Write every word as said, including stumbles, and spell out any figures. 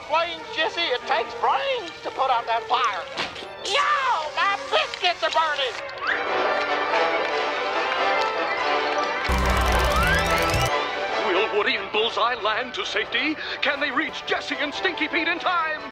explains, Jesse, it takes brains to put out that fire. Yo, my biscuits are burning! Will Woody and Bullseye land to safety? Can they reach Jesse and Stinky Pete in time?